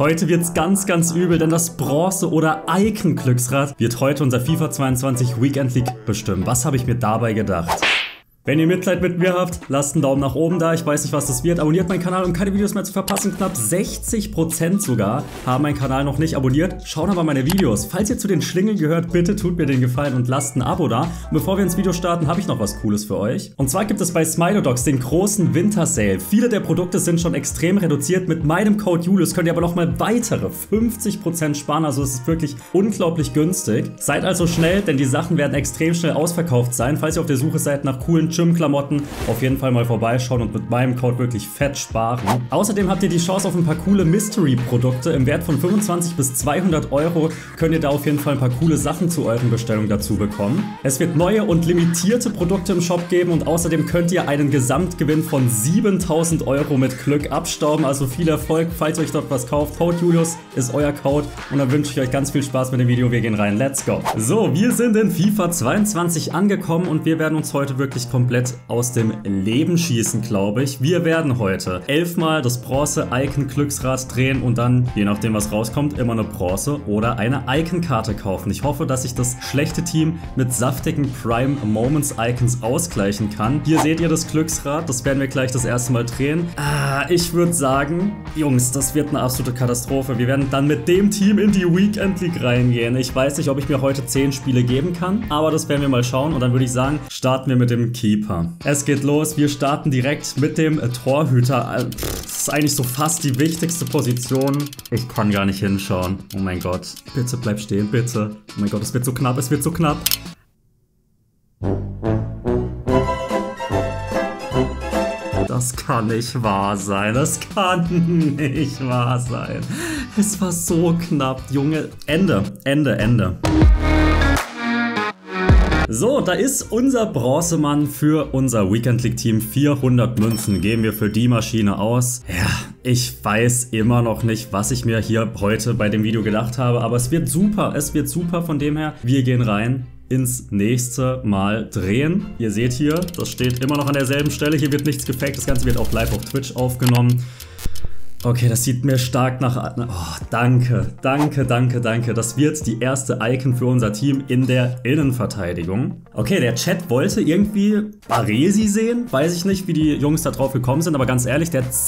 Heute wird's ganz, ganz übel, denn das Bronze- oder Icon-Glücksrad wird heute unser FIFA 22 Weekend League bestimmen. Was habe ich mir dabei gedacht? Wenn ihr Mitleid mit mir habt, lasst einen Daumen nach oben da. Ich weiß nicht, was das wird. Abonniert meinen Kanal, um keine Videos mehr zu verpassen. Knapp 60% sogar haben meinen Kanal noch nicht abonniert. Schaut aber meine Videos. Falls ihr zu den Schlingeln gehört, bitte tut mir den Gefallen und lasst ein Abo da. Und bevor wir ins Video starten, habe ich noch was Cooles für euch. Und zwar gibt es bei Smilodogs den großen Winter-Sale. Viele der Produkte sind schon extrem reduziert. Mit meinem Code Julius könnt ihr aber nochmal weitere 50% sparen. Also es ist wirklich unglaublich günstig. Seid also schnell, denn die Sachen werden extrem schnell ausverkauft sein. Falls ihr auf der Suche seid nach coolen Gym-Klamotten, auf jeden Fall mal vorbeischauen und mit meinem Code wirklich fett sparen. Außerdem habt ihr die Chance auf ein paar coole Mystery-Produkte im Wert von 25 bis 200 Euro. Könnt ihr da auf jeden Fall ein paar coole Sachen zu euren Bestellungen dazu bekommen. Es wird neue und limitierte Produkte im Shop geben und außerdem könnt ihr einen Gesamtgewinn von 7000 Euro mit Glück abstauben. Also viel Erfolg, falls ihr euch dort was kauft. Code Julius ist euer Code und dann wünsche ich euch ganz viel Spaß mit dem Video. Wir gehen rein. Let's go! So, wir sind in FIFA 22 angekommen und wir werden uns heute wirklich komplett aus dem Leben schießen, glaube ich. Wir werden heute 11 Mal das Bronze-Icon-Glücksrad drehen und dann, je nachdem was rauskommt, immer eine Bronze- oder eine Icon-Karte kaufen. Ich hoffe, dass ich das schlechte Team mit saftigen Prime Moments Icons ausgleichen kann. Hier seht ihr das Glücksrad, das werden wir gleich das erste Mal drehen. Ich würde sagen, Jungs, das wird eine absolute Katastrophe. Wir werden dann mit dem Team in die Weekend League reingehen. Ich weiß nicht, ob ich mir heute 10 Spiele geben kann, aber das werden wir mal schauen und dann würde ich sagen, starten wir mit dem Keeper. Es geht los, wir starten direkt mit dem Torhüter. Das ist eigentlich so fast die wichtigste Position. Ich kann gar nicht hinschauen. Oh mein Gott. Bitte bleib stehen, bitte. Oh mein Gott, es wird so knapp, es wird so knapp. Das kann nicht wahr sein. Das kann nicht wahr sein. Es war so knapp, Junge. Ende, Ende, Ende. So, da ist unser Bronzemann für unser Weekend League Team. 400 Münzen geben wir für die Maschine aus. Ja, ich weiß immer noch nicht, was ich mir hier heute bei dem Video gedacht habe, aber es wird super. Es wird super, von dem her. Wir gehen rein ins nächste Mal drehen. Ihr seht hier, das steht immer noch an derselben Stelle. Hier wird nichts gefaked. Das Ganze wird auch live auf Twitch aufgenommen. Okay, das sieht mir stark nach... Oh, danke, danke, danke, danke. Das wird die erste Icon für unser Team in der Innenverteidigung. Okay, der Chat wollte irgendwie Baresi sehen. Weiß ich nicht, wie die Jungs da drauf gekommen sind, aber ganz ehrlich, der hat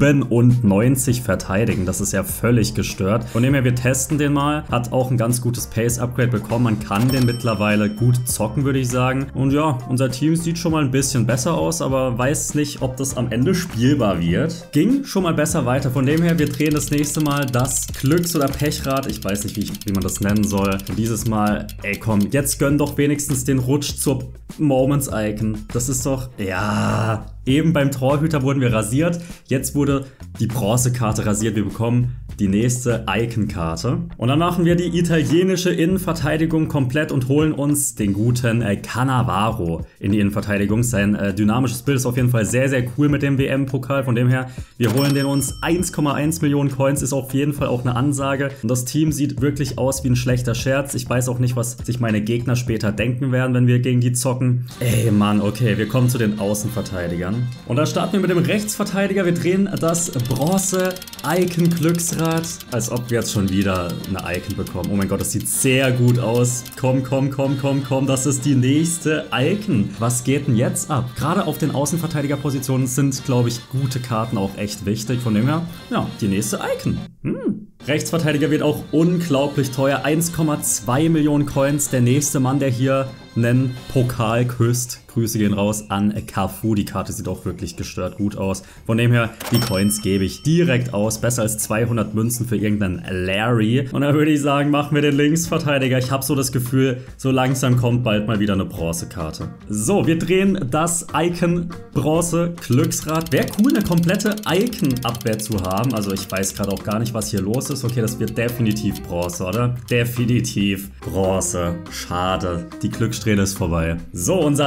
97 verteidigen. Das ist ja völlig gestört. Von dem her, wir testen den mal. Hat auch ein ganz gutes Pace-Upgrade bekommen. Man kann den mittlerweile gut zocken, würde ich sagen. Und ja, unser Team sieht schon mal ein bisschen besser aus, aber weiß nicht, ob das am Ende spielbar wird. Ging schon mal besser weiter. Von dem her, wir drehen das nächste Mal das Glücks- oder Pechrad. Ich weiß nicht, wie man das nennen soll. Und dieses Mal, ey komm, jetzt gönn doch wenigstens den Rutsch zur Moments-Icon. Das ist doch, ja... Eben beim Torhüter wurden wir rasiert. Jetzt wurde die Bronzekarte rasiert. Wir bekommen die nächste Icon-Karte. Und dann machen wir die italienische Innenverteidigung komplett und holen uns den guten Cannavaro in die Innenverteidigung. Sein dynamisches Bild ist auf jeden Fall sehr, sehr cool mit dem WM-Pokal. Von dem her, wir holen den uns. 1,1 Millionen Coins ist auf jeden Fall auch eine Ansage. Und das Team sieht wirklich aus wie ein schlechter Scherz. Ich weiß auch nicht, was sich meine Gegner später denken werden, wenn wir gegen die zocken. Ey, Mann, okay, wir kommen zu den Außenverteidigern. Und da starten wir mit dem Rechtsverteidiger. Wir drehen das Bronze-Icon-Glücksrad. Als ob wir jetzt schon wieder eine Icon bekommen. Oh mein Gott, das sieht sehr gut aus. Komm, komm, komm, komm, komm. Das ist die nächste Icon. Was geht denn jetzt ab? Gerade auf den Außenverteidigerpositionen sind, glaube ich, gute Karten auch echt wichtig. Von dem her, ja, die nächste Icon. Rechtsverteidiger wird auch unglaublich teuer. 1,2 Millionen Coins. Der nächste Mann, der hier einen Pokal küsst. Grüße gehen raus an Cafu. Die Karte sieht auch wirklich gestört gut aus. Von dem her, die Coins gebe ich direkt aus. Besser als 200 Münzen für irgendeinen Larry. Und dann würde ich sagen, machen wir den Linksverteidiger. Ich habe so das Gefühl, so langsam kommt bald mal wieder eine Bronzekarte. So, wir drehen das Icon-Bronze-Glücksrad. Wäre cool, eine komplette Icon-Abwehr zu haben. Also ich weiß gerade auch gar nicht, was hier los ist. Okay, das wird definitiv Bronze, oder? Definitiv Bronze. Schade. Die Glückssträhne ist vorbei. So, unser Linksverteidiger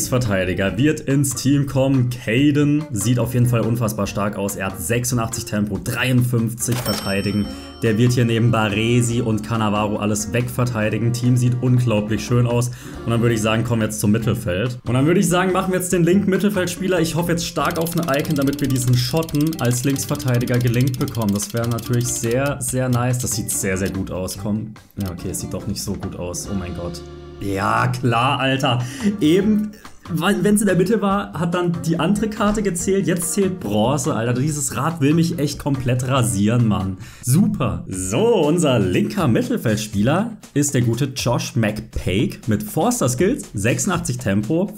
Linksverteidiger wird ins Team kommen. Caden sieht auf jeden Fall unfassbar stark aus. Er hat 86 Tempo, 53 verteidigen. Der wird hier neben Baresi und Cannavaro alles wegverteidigen. Team sieht unglaublich schön aus. Und dann würde ich sagen, kommen wir jetzt zum Mittelfeld. Und dann würde ich sagen, machen wir jetzt den linken Mittelfeldspieler. Ich hoffe jetzt stark auf eine Icon, damit wir diesen Schotten als Linksverteidiger gelinkt bekommen. Das wäre natürlich sehr, sehr nice. Das sieht sehr, sehr gut aus. Komm. Ja, okay, es sieht doch nicht so gut aus. Oh mein Gott. Ja, klar, Alter. Eben, wenn es in der Mitte war, hat dann die andere Karte gezählt. Jetzt zählt Bronze, Alter. Dieses Rad will mich echt komplett rasieren, Mann. Super. So, unser linker Mittelfeldspieler ist der gute Josh McPake mit Forster Skills, 86 Tempo,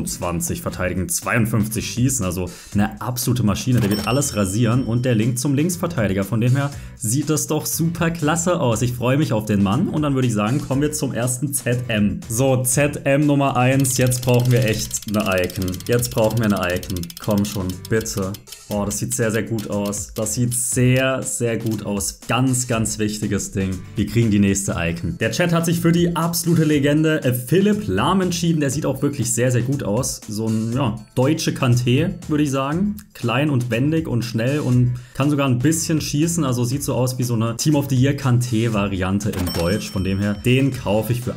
25 verteidigen, 52 schießen. Also eine absolute Maschine. Der wird alles rasieren und der Link zum Linksverteidiger. Von dem her sieht das doch super klasse aus. Ich freue mich auf den Mann und dann würde ich sagen, kommen wir zum ersten ZM. So, ZM Nummer 1. Jetzt brauchen wir echt eine Icon. Jetzt brauchen wir eine Icon. Komm schon, bitte. Oh, das sieht sehr, sehr gut aus. Das sieht sehr, sehr gut aus. Ganz, ganz wichtiges Ding. Wir kriegen die nächste Icon. Der Chat hat sich für die absolute Legende Philipp Lahm entschieden. Der sieht auch wirklich sehr, sehr gut aus. So ein, ja, deutsche Kanté, würde ich sagen. Klein und wendig und schnell und kann sogar ein bisschen schießen. Also sieht so aus wie so eine Team of the Year Kanté-Variante in Deutsch. Von dem her, den kaufe ich für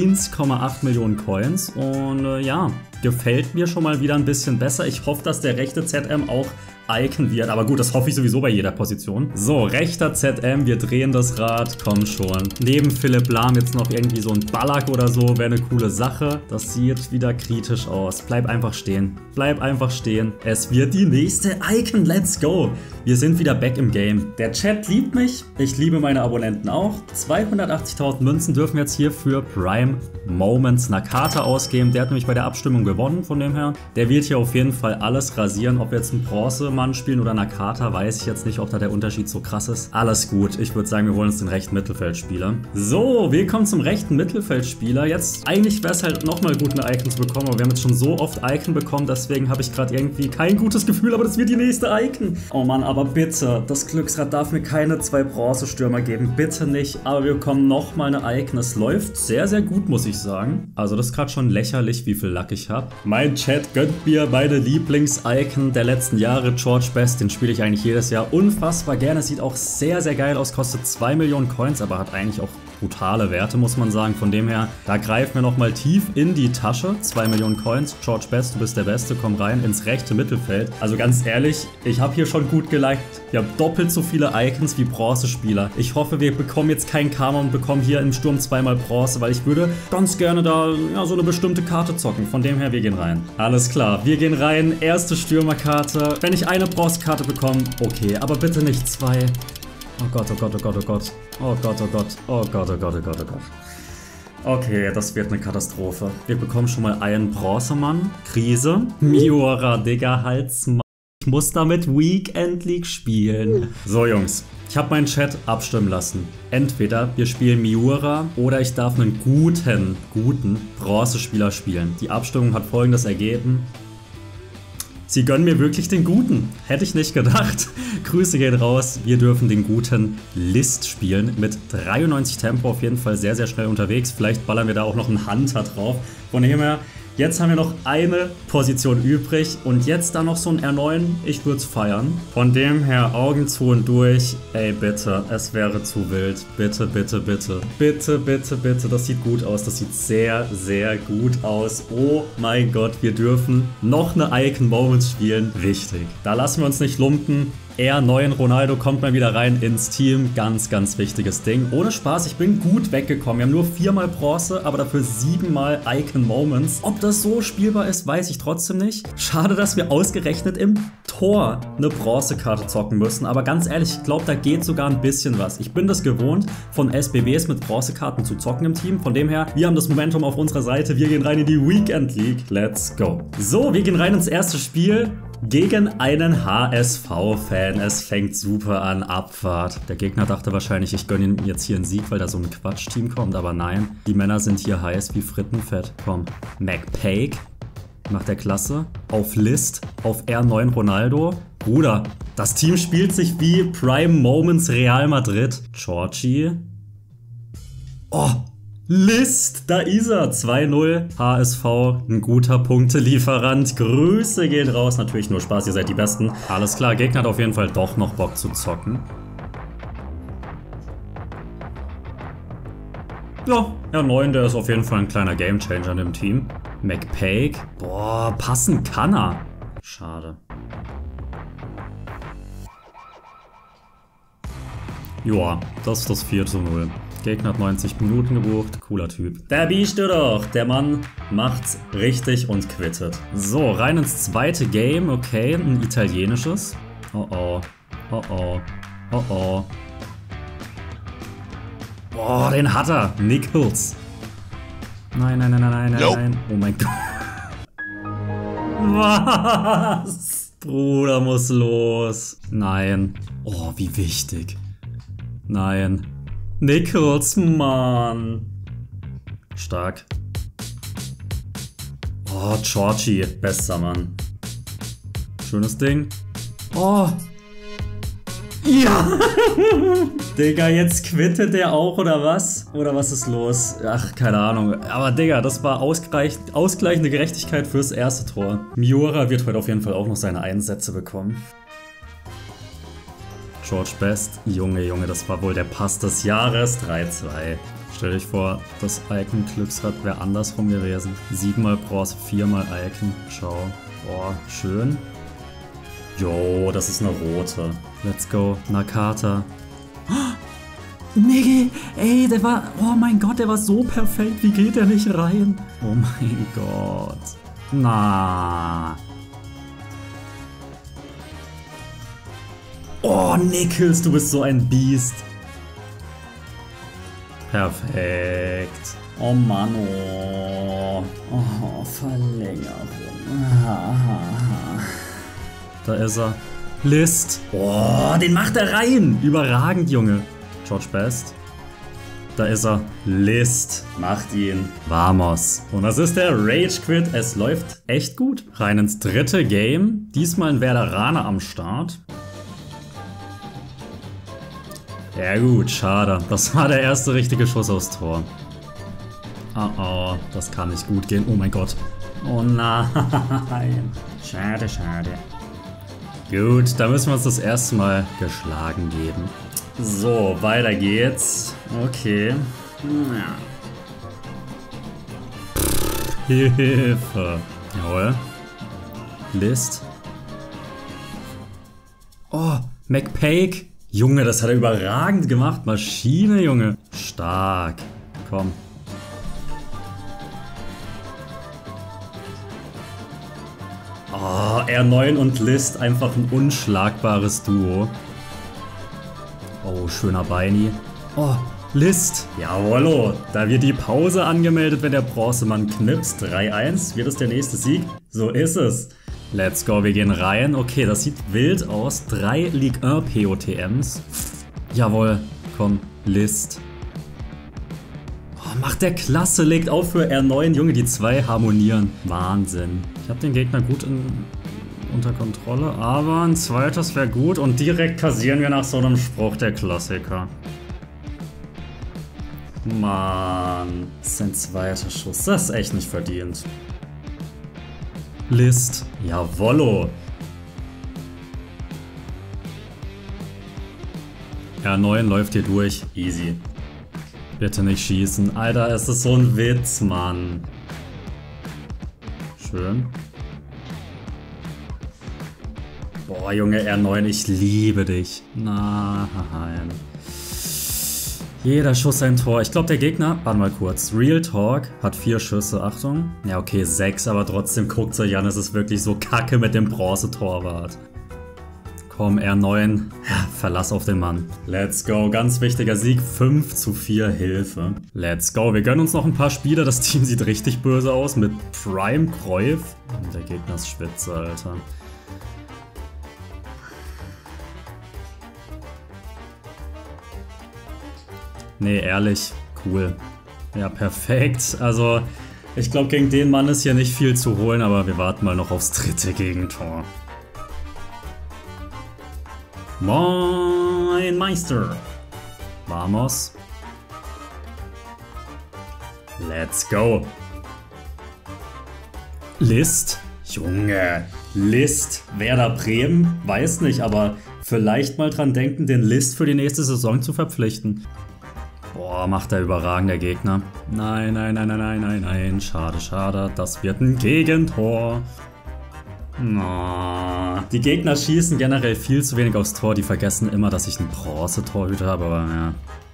1,8 Millionen Coins. Und ja, gefällt mir schon mal wieder ein bisschen besser. Ich hoffe, dass der rechte ZM auch Icon wird. Aber gut, das hoffe ich sowieso bei jeder Position. So, rechter ZM, wir drehen das Rad. Komm schon. Neben Philipp Lahm jetzt noch irgendwie so ein Ballack oder so. Wäre eine coole Sache. Das sieht wieder kritisch aus. Bleib einfach stehen. Bleib einfach stehen. Es wird die nächste Icon. Let's go. Wir sind wieder back im Game. Der Chat liebt mich. Ich liebe meine Abonnenten auch. 280.000 Münzen dürfen wir jetzt hier für Prime Moments Nakata ausgeben. Der hat nämlich bei der Abstimmung gewonnen. Von dem her. Der wird hier auf jeden Fall alles rasieren. Ob wir jetzt ein Bronze spielen oder Nakata, weiß ich jetzt nicht, ob da der Unterschied so krass ist. Alles gut. Ich würde sagen, wir holen uns den rechten Mittelfeldspieler. So, willkommen zum rechten Mittelfeldspieler. Jetzt, eigentlich wäre es halt nochmal gut, eine Icon zu bekommen, aber wir haben jetzt schon so oft Icon bekommen, deswegen habe ich gerade irgendwie kein gutes Gefühl, aber das wird die nächste Icon. Oh Mann, aber bitte, das Glücksrad darf mir keine 2 Bronzestürmer geben. Bitte nicht, aber wir bekommen nochmal eine Icon. Es läuft sehr, sehr gut, muss ich sagen. Also das ist gerade schon lächerlich, wie viel Luck ich habe. Mein Chat gönnt mir meine Lieblings-Icon der letzten Jahre, George Best, den spiele ich eigentlich jedes Jahr unfassbar gerne. Sieht auch sehr, sehr geil aus, kostet 2 Millionen Coins, aber hat eigentlich auch brutale Werte, muss man sagen. Von dem her, da greifen wir nochmal tief in die Tasche. 2 Millionen Coins. George Best, du bist der Beste. Komm rein ins rechte Mittelfeld. Also ganz ehrlich, ich habe hier schon gut geliked. Wir haben doppelt so viele Icons wie Bronzespieler. Ich hoffe, wir bekommen jetzt kein Karma und bekommen hier im Sturm 2-mal Bronze, weil ich würde ganz gerne da ja, so eine bestimmte Karte zocken. Von dem her, wir gehen rein. Alles klar, wir gehen rein. Erste Stürmerkarte. Wenn ich eine Bronzekarte bekomme, okay, aber bitte nicht 2. Oh Gott, oh Gott, oh Gott, oh Gott. Oh Gott, oh Gott. Oh Gott, oh Gott, oh Gott, oh Gott. Okay, das wird eine Katastrophe. Wir bekommen schon mal einen Bronzemann. Krise. Miura, Digga, Halsmann. Ich muss damit Weekend League spielen. So, Jungs. Ich habe meinen Chat abstimmen lassen. Entweder wir spielen Miura oder ich darf einen guten Bronzespieler spielen. Die Abstimmung hat folgendes ergeben. Sie gönnen mir wirklich den Guten. Hätte ich nicht gedacht. Grüße gehen raus. Wir dürfen den guten List spielen. Mit 93 Tempo auf jeden Fall sehr, sehr schnell unterwegs. Vielleicht ballern wir da auch noch einen Hunter drauf. Von dem her, jetzt haben wir noch eine Position übrig. Und jetzt da noch so ein R9. Ich würde es feiern. Von dem her, Augen zu und durch. Ey, bitte. Es wäre zu wild. Bitte, bitte, bitte. Bitte, bitte, bitte. Das sieht gut aus. Das sieht sehr, sehr gut aus. Oh mein Gott, wir dürfen noch eine Icon Moments spielen. Wichtig. Da lassen wir uns nicht lumpen. R9 Ronaldo kommt mal wieder rein ins Team. Ganz, ganz wichtiges Ding. Ohne Spaß, ich bin gut weggekommen. Wir haben nur 4-mal Bronze, aber dafür 7-mal Icon Moments. Ob das so spielbar ist, weiß ich trotzdem nicht. Schade, dass wir ausgerechnet im Tor eine Bronzekarte zocken müssen. Aber ganz ehrlich, ich glaube, da geht sogar ein bisschen was. Ich bin das gewohnt, von SBBs mit Bronzekarten zu zocken im Team. Von dem her, wir haben das Momentum auf unserer Seite. Wir gehen rein in die Weekend League. Let's go. So, wir gehen rein ins erste Spiel. Gegen einen HSV-Fan. Es fängt super an. Abfahrt. Der Gegner dachte wahrscheinlich, ich gönne ihm jetzt hier einen Sieg, weil da so ein Quatsch-Team kommt. Aber nein, die Männer sind hier heiß wie Frittenfett. Komm. McPake nach der Klasse. Auf List. Auf R9 Ronaldo. Bruder, das Team spielt sich wie Prime Moments Real Madrid. Georgie. Oh, List, da ist er. 2-0. HSV, ein guter Punktelieferant. Grüße gehen raus. Natürlich nur Spaß, ihr seid die Besten. Alles klar, Gegner hat auf jeden Fall doch noch Bock zu zocken. Ja, der 9, der ist auf jeden Fall ein kleiner Gamechanger in dem Team. McPake. Boah, passen kann er. Schade. Joa, das ist das 4:0. Gegner hat 90 Minuten gebucht. Cooler Typ. Der biest du doch. Der Mann macht's richtig und quittet. So, rein ins zweite Game. Okay, ein italienisches. Oh oh. Oh oh. Oh oh. Oh, den hat er. Nichols. Nein, nein, nein, nein, nein, nein. Oh mein Gott. Was? Bruder muss los. Nein. Oh, wie wichtig. Nein. Nichols, Mann. Stark. Oh, Georgie. Bester Mann. Schönes Ding. Oh. Ja! Digga, jetzt quittet der auch, oder was? Oder was ist los? Ach, keine Ahnung. Aber Digga, das war ausgleichende Gerechtigkeit fürs erste Tor. Miura wird heute auf jeden Fall auch noch seine Einsätze bekommen. George Best. Junge, Junge, das war wohl der Pass des Jahres. 3-2. Stell dich vor, das Icon-Glücksrad wäre andersrum gewesen. 7-mal Bronze, 4-mal Icon. Ciao. Boah, schön. Jo, das ist eine rote. Let's go. Nakata. Oh, Niggi, ey, der war... Oh mein Gott, der war so perfekt. Wie geht der nicht rein? Oh mein Gott. Na. Oh, Nichols, du bist so ein Biest. Perfekt. Oh Mann, oh. Oh, Verlängerung. Da ist er. List. Oh, den macht er rein. Überragend, Junge. George Best. Da ist er. List. Macht ihn. Vamos. Und das ist der Rage Quit. Es läuft echt gut. Rein ins dritte Game. Diesmal ein Werderaner am Start. Ja gut, schade. Das war der erste richtige Schuss aufs Tor. Oh oh, das kann nicht gut gehen. Oh mein Gott. Oh nein. Schade, schade. Gut, da müssen wir uns das erste Mal geschlagen geben. So, weiter geht's. Okay. Hilfe. Jawohl. List. Oh, McPake. Junge, das hat er überragend gemacht. Maschine, Junge. Stark. Komm. Oh, R9 und List, einfach ein unschlagbares Duo. Oh, schöner Beini. Oh, List. Jawollo, da wird die Pause angemeldet, wenn der Bronzemann knipst. 3-1, wird es der nächste Sieg? So ist es. Let's go, wir gehen rein. Okay, das sieht wild aus. 3 Ligue 1 POTMs. Jawohl, komm, List. Oh, macht der klasse, legt auf für R9. Junge, die zwei harmonieren. Wahnsinn. Ich habe den Gegner gut unter Kontrolle, aber ein zweites wäre gut. Und direkt kassieren wir nach so einem Spruch der Klassiker. Mann, das ist ein zweiter Schuss. Das ist echt nicht verdient. List. Jawollo. R9 läuft hier durch. Easy. Bitte nicht schießen. Alter, es ist so ein Witz, Mann. Schön. Boah, Junge, R9, ich liebe dich. Nein. Jeder Schuss ein Tor. Ich glaube, der Gegner, warte mal kurz, Real Talk hat 4 Schüsse, Achtung. Ja, okay, 6, aber trotzdem guckt euch an, es ist wirklich so kacke mit dem Bronze-Torwart. Komm, R9, Verlass auf den Mann. Let's go, ganz wichtiger Sieg, 5:4 Hilfe. Let's go, wir gönnen uns noch ein paar Spiele, das Team sieht richtig böse aus mit Prime Cruyff. Und der Gegner ist spitze, Alter. Nee, ehrlich, cool. Ja, perfekt. Also, ich glaube, gegen den Mann ist hier nicht viel zu holen, aber wir warten mal noch aufs dritte Gegentor. Moin Meister. Vamos. Let's go. List? Junge, List. Werder Bremen? Weiß nicht, aber vielleicht mal dran denken, den List für die nächste Saison zu verpflichten. Boah, macht der überragend, der Gegner. Nein, nein, nein, nein, nein, nein, nein. Schade, schade. Das wird ein Gegentor. Oh, die Gegner schießen generell viel zu wenig aufs Tor. Die vergessen immer, dass ich einen Bronze-Torhüter habe, aber ja.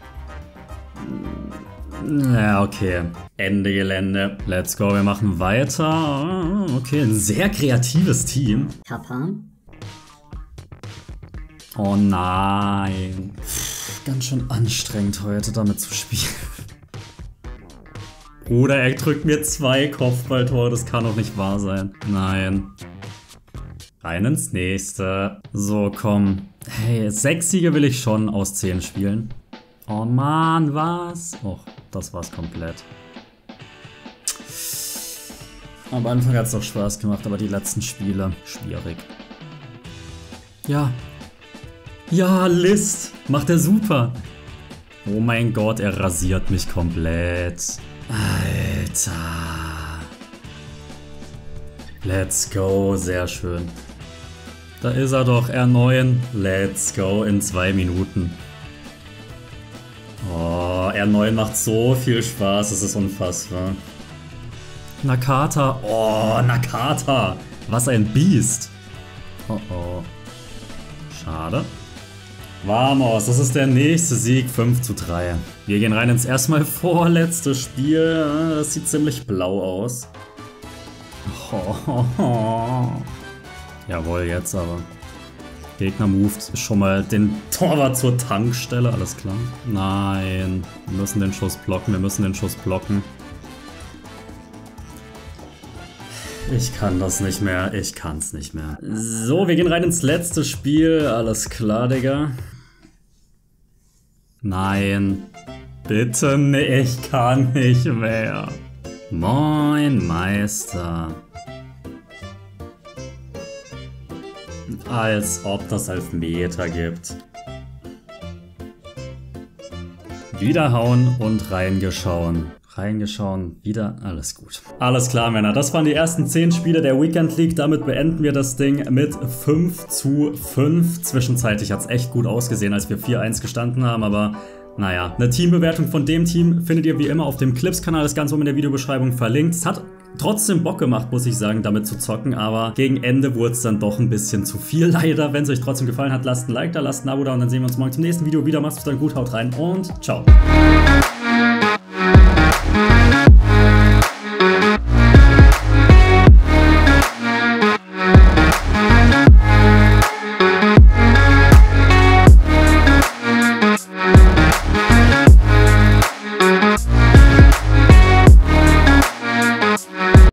Ja, okay. Ende Gelände. Let's go, wir machen weiter. Okay, ein sehr kreatives Team. Papa? Oh nein. Ganz schön anstrengend heute damit zu spielen. Bruder, er drückt mir 2 Kopfballtore, das kann doch nicht wahr sein. Nein. Rein ins nächste. So, komm. Hey, 6 Siege will ich schon aus 10 spielen. Oh Mann, was? Och, das war's komplett. Am Anfang hat's doch Spaß gemacht, aber die letzten Spiele, schwierig. Ja. Ja, List. Macht er super. Oh mein Gott, er rasiert mich komplett. Alter. Let's go, sehr schön. Da ist er doch, R9. Let's go in 2 Minuten. Oh, R9 macht so viel Spaß, es ist unfassbar. Nakata. Oh, Nakata. Was ein Biest. Oh oh. Schade. Vamos, das ist der nächste Sieg, 5:3. Wir gehen rein ins erstmal vorletzte Spiel. Das sieht ziemlich blau aus. Oh. Jawohl, jetzt aber. Gegner moved schon mal den Torwart zur Tankstelle, alles klar. Nein, wir müssen den Schuss blocken, wir müssen den Schuss blocken. Ich kann das nicht mehr, ich kann's nicht mehr. So, wir gehen rein ins letzte Spiel, alles klar, Digga. Nein, bitte nicht, ich kann nicht mehr. Moin, Meister. Als ob das Elfmeter gibt. Wiederhauen und reingeschauen. Reingeschauen, wieder, alles gut. Alles klar, Männer, das waren die ersten 10 Spiele der Weekend League. Damit beenden wir das Ding mit 5:5. Zwischenzeitlich hat es echt gut ausgesehen, als wir 4:1 gestanden haben, aber naja. Eine Teambewertung von dem Team findet ihr wie immer auf dem Clips-Kanal, das Ganze oben in der Videobeschreibung verlinkt. Es hat trotzdem Bock gemacht, muss ich sagen, damit zu zocken, aber gegen Ende wurde es dann doch ein bisschen zu viel, leider. Wenn es euch trotzdem gefallen hat, lasst ein Like da, lasst ein Abo da und dann sehen wir uns morgen zum nächsten Video wieder. Macht's dann gut, haut rein und ciao.